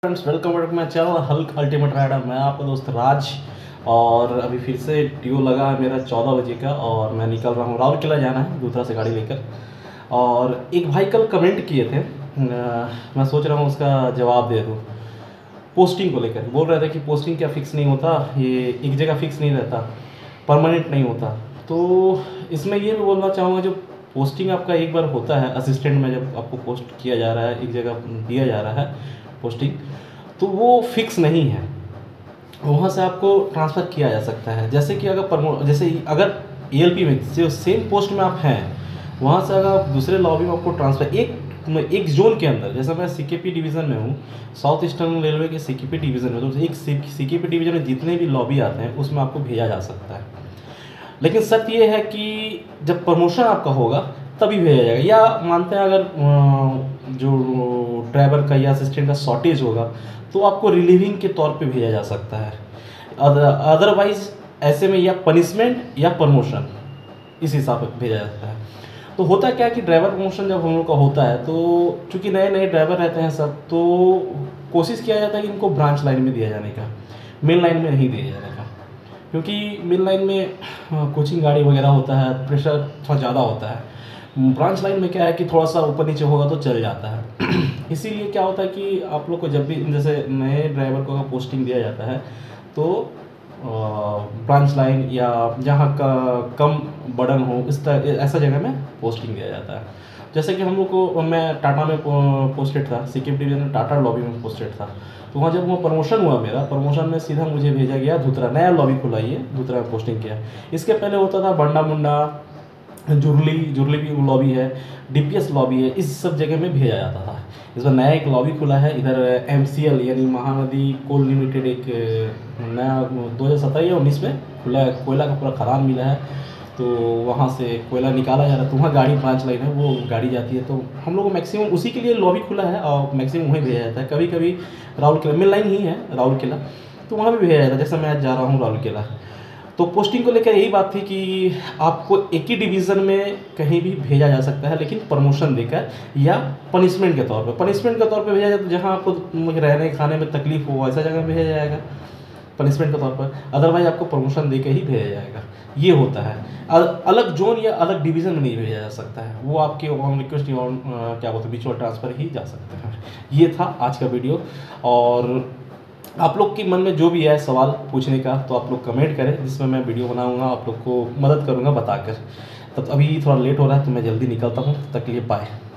Friends, welcome back my channel Hulk ultimate rider. मैं आपका दोस्त राज। और अभी फिर से ड्यू लगा है मेरा 14 बजे का और मैं निकल रहा हूँ। राउरकेला जाना है दूसरा से गाड़ी लेकर। और एक भाई कल कमेंट किए थे, मैं सोच रहा हूँ उसका जवाब दे दूँ। पोस्टिंग को लेकर बोल रहे थे कि पोस्टिंग क्या फ़िक्स नहीं होता, ये एक जगह फ़िक्स नहीं रहता, परमानेंट नहीं होता। तो इसमें ये भी बोलना चाहूँगा, जो पोस्टिंग आपका एक बार होता है असिस्टेंट में, जब आपको पोस्ट किया जा रहा है, एक जगह दिया जा रहा है पोस्टिंग, तो वो फिक्स नहीं है। वहाँ से आपको ट्रांसफ़र किया जा सकता है। जैसे कि अगर एएलपी में जो सेम पोस्ट में आप हैं, वहाँ से अगर आप दूसरे लॉबी में आपको ट्रांसफ़र एक जोन के अंदर, जैसे मैं सीकेपी डिवीज़न में हूँ, साउथ ईस्टर्न रेलवे के सीकेपी डिवीज़न में, तो एक सीकेपी डिवीज़न में जितने भी लॉबी आते हैं उसमें आपको भेजा जा सकता है। लेकिन शर्त ये है कि जब प्रमोशन आपका होगा तभी भेजा जाएगा, या मानते हैं अगर जो ड्राइवर का या असिस्टेंट का शॉर्टेज होगा तो आपको रिलीविंग के तौर पे भेजा जा सकता है। अदरवाइज ऐसे में या पनिशमेंट या प्रमोशन, इस हिसाब से भेजा जाता है। तो होता क्या है कि ड्राइवर प्रमोशन जब हम लोग का होता है, तो चूँकि नए नए ड्राइवर रहते हैं सब, तो कोशिश किया जाता है कि इनको ब्रांच लाइन में दिया जाने का, मेन लाइन में नहीं दिया जाने का। क्योंकि मेन लाइन में कोचिंग गाड़ी वगैरह होता है, प्रेशर थोड़ा ज़्यादा होता है। ब्रांच लाइन में क्या है कि थोड़ा सा ऊपर नीचे होगा तो चल जाता है। इसीलिए क्या होता है कि आप लोग को जब भी जैसे नए ड्राइवर को अगर पोस्टिंग दिया जाता है, तो ब्रांच लाइन या जहाँ का कम बर्डन हो, इस तरह ऐसा जगह में पोस्टिंग दिया जाता है। जैसे कि हम लोग को, मैं टाटा में पोस्टेड था, सिक्किम डिवीजन में टाटा लॉबी में पोस्टेड था। तो वहाँ जब वो प्रमोशन हुआ, मेरा प्रमोशन में सीधा मुझे भेजा गया धुतरा, नया लॉबी खुला ही है, धुतरा में पोस्टिंग किया। इसके पहले होता था बंडा मुंडा, जुरली भी लॉबी है, डीपीएस लॉबी है, इस सब जगह में भेजा जाता था। इस बार नया एक लॉबी खुला है इधर, एमसीएल यानी महानदी कोल लिमिटेड, एक नया 2017 या 19 में खुला है। कोयला का पूरा खदान मिला है, तो वहाँ से कोयला निकाला जा रहा है, तो वहाँ गाड़ी ब्रांच लाइन है, वो गाड़ी जाती है। तो हम लोग को मैक्सिमम उसी के लिए लॉबी खुला है और मैक्सिमम वहीं भेजा जाता है। कभी कभी राउरकेला मेन लाइन ही है, राउरकेला, तो वहाँ भी भेजा जाता है। जैसे मैं जा रहा हूँ राउरकेला, तो पोस्टिंग को लेकर यही बात थी कि आपको एक ही डिवीज़न में कहीं भी भेजा जा सकता है, लेकिन प्रमोशन देकर या पनिशमेंट के तौर पे। पनिशमेंट के तौर पे भेजा जाए तो जहाँ आपको रहने खाने में तकलीफ हो, ऐसा जगह भेजा जाएगा पनिशमेंट के तौर पर। अदरवाइज आपको प्रमोशन देकर ही भेजा जाएगा, ये होता है। अलग जोन या अलग डिवीज़न में नहीं भेजा जा सकता है, वो आपके ऑन रिक्वेस्ट या क्या बोलते हैं म्यूचुअल ट्रांसफ़र ही जा सकते हैं। ये था आज का वीडियो। और आप लोग के मन में जो भी है सवाल पूछने का, तो आप लोग कमेंट करें, जिसमें मैं वीडियो बनाऊंगा, आप लोग को मदद करूंगा बताकर। तब अभी थोड़ा लेट हो रहा है तो मैं जल्दी निकलता हूँ, तब तक के लिए बाय।